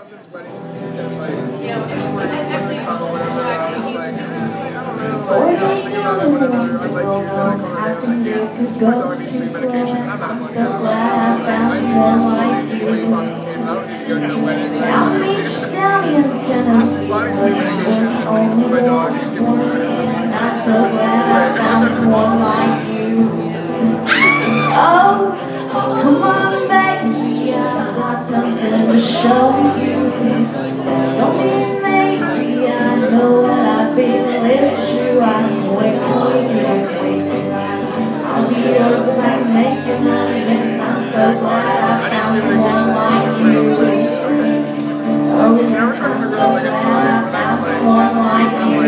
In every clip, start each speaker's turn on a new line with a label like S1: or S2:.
S1: cousins' weddings this weekend, like, just like, or whatever, I was like, I don't know, like, thinking about it, whatever, I'd like to hear that I call her name, my dog needs to be medication, I'm not like, I need to play possible games, I don't need to go to a wedding, like,
S2: I'll reach down in Tennessee,
S1: body medication, my dog, you get this
S2: and I'm so glad I found someone like you. Oh, come on, baby, I've got something to show you. Don't be maybe, I know what I feel is true. I can wait for you, don't waste time. I'll be yours if I can make you money. Yes, I'm so glad I found someone like you. Oh, yes, I'm so glad I found someone like you.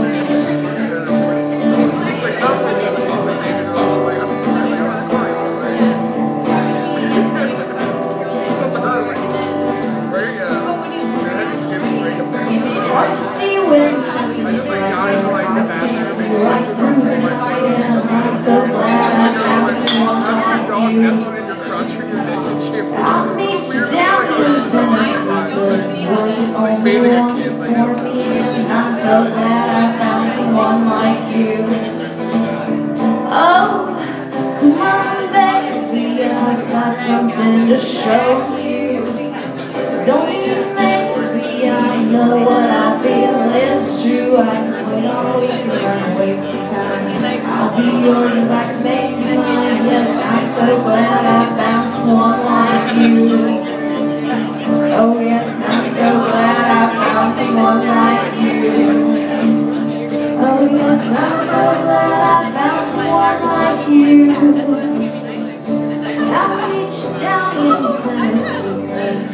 S2: I'll meet you down in Tennessee, bathing a kid, like, I'm so glad I found someone like you. Oh, come on, baby, I've got something to show you. Don't even maybe, I know what I feel is true. I can wait all week and waste the time. I'll be yours if I can make you mine. Yes, I'm so glad I found someone like you. Oh yes, I'm so glad I found someone like you. Oh yes, I'm so glad I found someone like you. I'll meet you down in Tennessee.